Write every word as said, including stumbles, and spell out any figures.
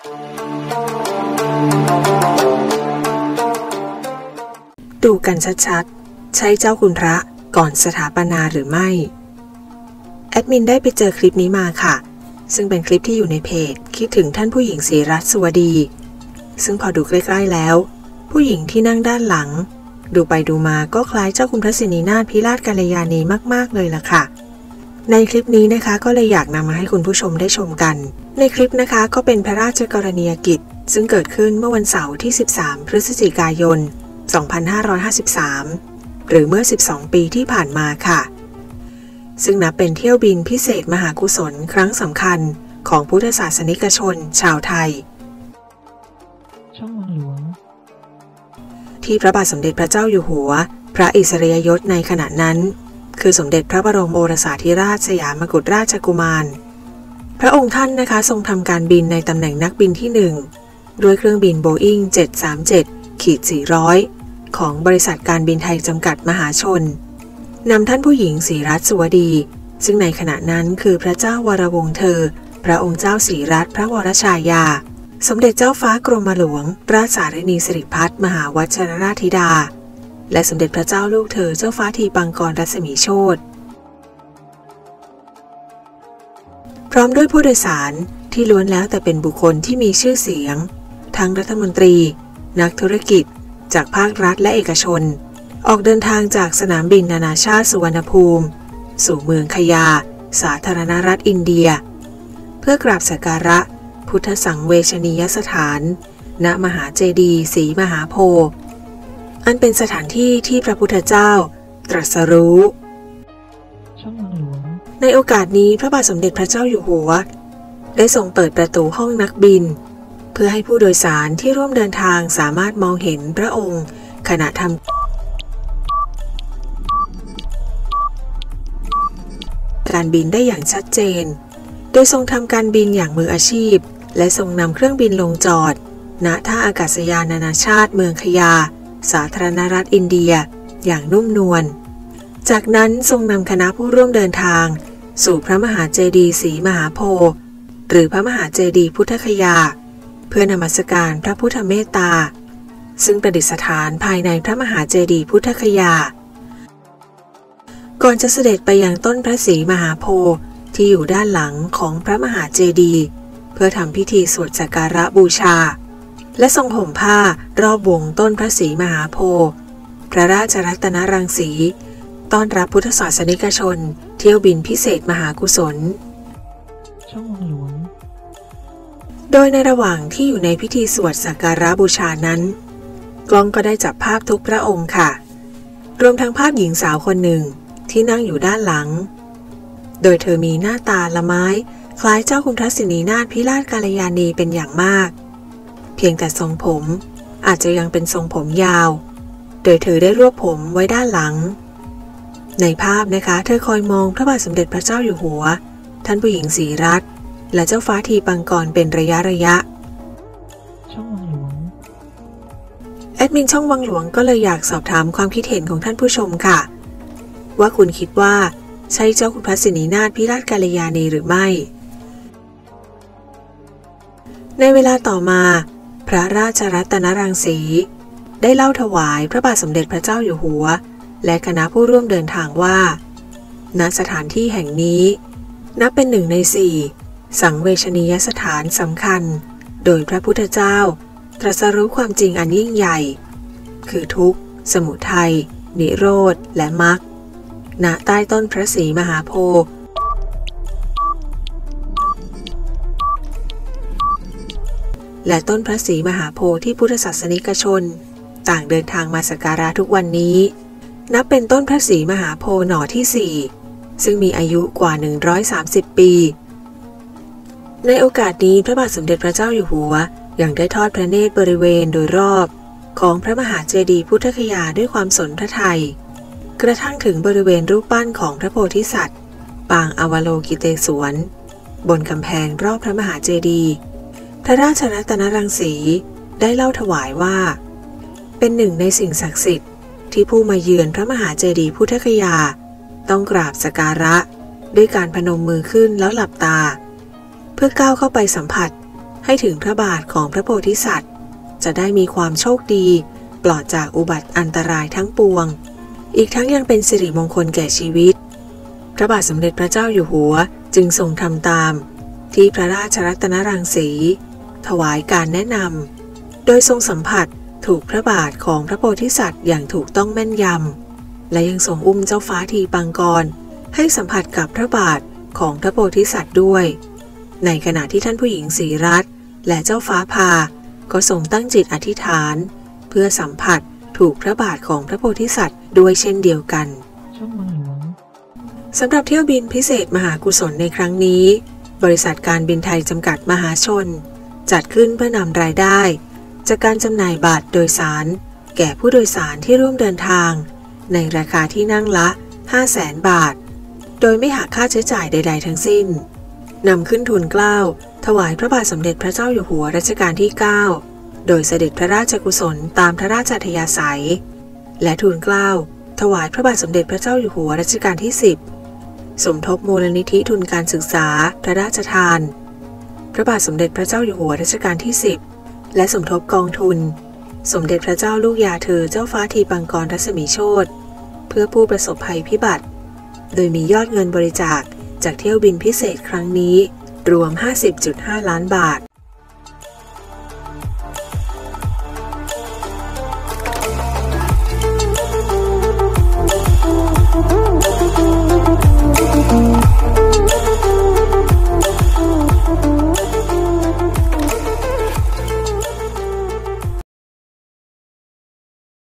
ดูกันชัดๆใช้เจ้าคุณพระก่อนสถาปนาหรือไม่แอดมินได้ไปเจอคลิปนี้มาค่ะซึ่งเป็นคลิปที่อยู่ในเพจคิดถึงท่านผู้หญิงศรีรัตน์สุวดีซึ่งพอดูใกล้ๆแล้วผู้หญิงที่นั่งด้านหลังดูไปดูมาก็คล้ายเจ้าคุณพระสินีนาถพิราชกัลยาณีมากๆเลยล่ะค่ะในคลิปนี้นะคะก็เลยอยากนำมาให้คุณผู้ชมได้ชมกันในคลิปนะคะก็เป็นพระราชกรณียกิจซึ่งเกิดขึ้นเมื่อวันเสาร์ที่สิบสามพฤศจิกายนสองพันห้าร้อยห้าสิบสามหรือเมื่อสิบสองปีที่ผ่านมาค่ะซึ่งนับเป็นเที่ยวบินพิเศษมหากุศลครั้งสำคัญของพุทธศาสนิกชนชาวไทยช่องวังหลวงที่พระบาทสมเด็จพระเจ้าอยู่หัวพระอิสริยยศในขณะนั้นคือสมเด็จพระบรมโอรสาธิราชสยามกุฎราชกุมารพระองค์ท่านนะคะทรงทำการบินในตำแหน่งนักบินที่หนึ่งด้วยเครื่องบินโบอิ้งเจ็ดสามเจ็ด สี่ร้อย ของบริษัทการบินไทยจำกัดมหาชนนำท่านผู้หญิงศรีรัตน์สุวดีซึ่งในขณะนั้นคือพระเจ้าวรวงศ์เธอพระองค์เจ้าศรีรัตน์พระวรชายาสมเด็จเจ้าฟ้ากรมหลวงราชสารินีสิริพัฒน์มหาวชิรราชธิดาและสมเด็จพระเจ้าลูกเธอเจ้าฟ้าทีปังกรรัศมีโชติพร้อมด้วยผู้โดยสารที่ล้วนแล้วแต่เป็นบุคคลที่มีชื่อเสียงทั้งรัฐมนตรีนักธุรกิจจากภาครัฐและเอกชนออกเดินทางจากสนามบินนานาชาติสุวรรณภูมิสู่เมืองคยาสาธารณรัฐอินเดียเพื่อกราบสักการะพุทธสังเวชนียสถานณมหาเจดีย์ศรีมหาโพธิ์อันเป็นสถานที่ที่พระพุทธเจ้าตรัสรู้ช่องวังหลวงในโอกาสนี้พระบาทสมเด็จพระเจ้าอยู่หัวได้ทรงเปิดประตูห้องนักบินเพื่อให้ผู้โดยสารที่ร่วมเดินทางสามารถมองเห็นพระองค์ขณะทำการบินได้อย่างชัดเจนโดยทรงทำการบินอย่างมืออาชีพและทรงนำเครื่องบินลงจอดณท่าอากาศยานนานาชาติเมืองคยาสาธารณรัฐอินเดียอย่างนุ่มนวลจากนั้นทรงนำคณะผู้ร่วมเดินทางสู่พระมหาเจดีย์ศรีมหาโพธิ์หรือพระมหาเจดีย์พุทธคยาเพื่อนมัสการพระพุทธเมตตาซึ่งประดิษฐานภายในพระมหาเจดีย์พุทธคยาก่อนจะเสด็จไปยังต้นพระศรีมหาโพธิ์ที่อยู่ด้านหลังของพระมหาเจดีย์เพื่อทำพิธีสวดสักการะบูชาและทรงห่มผ้ารอบวงต้นพระศรีมหาโพธิ์พระราชรัตนรังสีต้อนรับพุทธศาสนิกชนเที่ยวบินพิเศษมหากุศลช่องวังหลวงโดยในระหว่างที่อยู่ในพิธีสวดสักการะบูชานั้นกล้องก็ได้จับภาพทุกพระองค์ค่ะรวมทั้งภาพหญิงสาวคนหนึ่งที่นั่งอยู่ด้านหลังโดยเธอมีหน้าตาละไม้คล้ายเจ้าคุณพระสินีนาถพิราชกัลยาณีเป็นอย่างมากเพียงแต่ทรงผมอาจจะยังเป็นทรงผมยาวโดยเธอได้รวบผมไว้ด้านหลังในภาพนะคะเธอคอยมองพระบาทสมเด็จพระเจ้าอยู่หัวท่านผู้หญิงศรีรัตน์และเจ้าฟ้าทีปังกรเป็นระยะระยะช่องวังหลวงแอดมินช่องวังหลวงก็เลยอยากสอบถามความคิดเห็นของท่านผู้ชมค่ะว่าคุณคิดว่าใช่เจ้าคุณพระสินีนาถพิราชกัลยาณีหรือไม่ในเวลาต่อมาพระราชรัตนรังสีได้เล่าถวายพระบาทสมเด็จพระเจ้าอยู่หัวและคณะผู้ร่วมเดินทางว่าณสถานที่แห่งนี้นับเป็นหนึ่งในสี่สังเวชนียสถานสำคัญโดยพระพุทธเจ้าตรัสรู้ความจริงอันยิ่งใหญ่คือทุกข์สมุทัยนิโรธและมรรคณใต้ต้นพระศรีมหาโพธิ์และต้นพระศรีมหาโพธิ์ที่พุทธศาสนิกชนต่างเดินทางมาสักการะทุกวันนี้นับเป็นต้นพระศรีมหาโพธิ์หน่อที่สี่ซึ่งมีอายุกว่าหนึ่งร้อยสามสิบปีในโอกาสนี้พระบาทสมเด็จพระเจ้าอยู่หัวยังได้ทอดพระเนตรบริเวณโดยรอบของพระมหาเจดีย์พุทธคยาด้วยความสนพระทัยกระทั่งถึงบริเวณรูปปั้นของพระโพธิสัตว์ปางอวโลกิเตศวรบนกำแพงรอบพระมหาเจดีย์พระราชรัตนรังสีได้เล่าถวายว่าเป็นหนึ่งในสิ่งศักดิ์สิทธิ์ที่ผู้มาเยือนพระมหาเจดีย์พุทธคยาต้องกราบสักการะด้วยการพนมมือขึ้นแล้วหลับตาเพื่อก้าวเข้าไปสัมผัสให้ถึงพระบาทของพระโพธิสัตว์จะได้มีความโชคดีปลอดจากอุบัติอันตรายทั้งปวงอีกทั้งยังเป็นสิริมงคลแก่ชีวิตพระบาทสมเด็จพระเจ้าอยู่หัวจึงทรงทำตามที่พระราชรัตนรังสีถวายการแนะนำโดยทรงสัมผัสถูกพระบาทของพระโพธิสัตว์อย่างถูกต้องแม่นยำและยังทรงอุ้มเจ้าฟ้าทีปังกรให้สัมผัสกับพระบาทของพระโพธิสัตว์ด้วยในขณะที่ท่านผู้หญิงศรีรัตน์และเจ้าฟ้าพาก็ทรงตั้งจิตอธิษฐานเพื่อสัมผัสถูกพระบาทของพระโพธิสัตว์ด้วยเช่นเดียวกันช่องวังหลวงสำหรับเที่ยวบินพิเศษมหากุศลในครั้งนี้บริษัทการบินไทยจำกัดมหาชนจัดขึ้นเพื่อนำรายได้จากการจำหน่ายบัตรโดยสารแก่ผู้โดยสารที่ร่วมเดินทางในราคาที่นั่งละ ห้าแสน บาทโดยไม่หักค่าใช้จ่ายใดๆทั้งสิ้นนำขึ้นทูลเกล้าถวายพระบาทสมเด็จพระเจ้าอยู่หัวรัชกาลที่ เก้าโดยเสด็จพระราชกุศลตามพระราชอัธยาศัยและทูลเกล้าถวายพระบาทสมเด็จพระเจ้าอยู่หัวรัชกาลที่ สิบสมทบมูลนิธิทุนการศึกษาพระราชทานพระบาทสมเด็จพระเจ้าอยู่หัวรัชกาลที่ สิบและสมทบกองทุนสมเด็จพระเจ้าลูกยาเธอเจ้าฟ้าทีปังกรรัศมีโชติเพื่อผู้ประสบภัยพิบัติโดยมียอดเงินบริจาคจากเที่ยวบินพิเศษครั้งนี้รวม ห้าสิบจุดห้า ล้านบาท